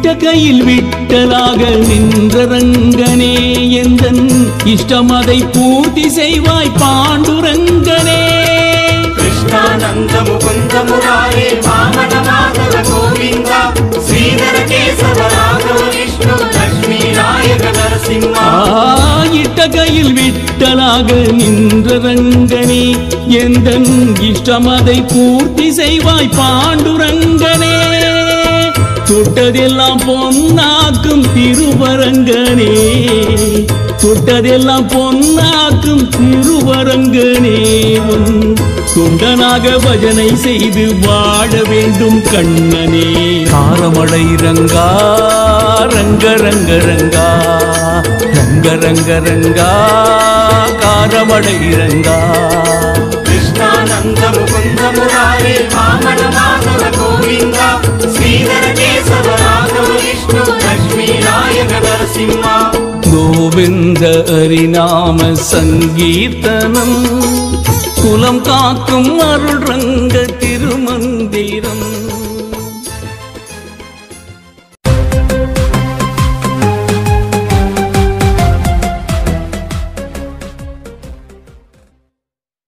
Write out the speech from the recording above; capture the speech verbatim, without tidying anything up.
இட்ட கையில் விட்டலாக நின்ற ரங்கனே எந்தன் இஷ்டமதை பூர்த்தி செய்வாய் பாண்டுரங்கனே கிருஷ்ணானந்த முகுந்த முராரே வாமன மாதவ கோவிந்தா ஸ்ரீதர கேசவ ராகவ விஷ்ணு லட்சுமி நாயக நரசிம்மா இட்ட கையில் விட்டலாக நின்ற ரங்கனே எந்தன் இஷ்டமதை பூர்த்தி செய்வாய் பாண்டுரங்கனே தொட்டதெல்லாம் பொன்னாக்கும் திருவரங்கனே தொட்டதெல்லாம் பொன்னாக்கும் திருவரங்கனே உன் தொண்டனாக பஜனை செய்து வாழ வேண்டும் கண்ணனே காரமடை ரங்கா ரங்க ரங்க ரங்கா ரங்க ரங்க ரங்கா காரமடை ரங்கா கிருஷ்ணானந்த முகுந்த முராரே வாமன மாதவ கோவிந்தா ஸ்ரீதர கேசவ ராகவ விஷ்ணு லட்சுமி நாயக நரசிம்மா கோவிந்த ஹரிநாம சங்கீர்த்தனம் குலம் காக்கும் அருள் ரங்க திருமந்திரம்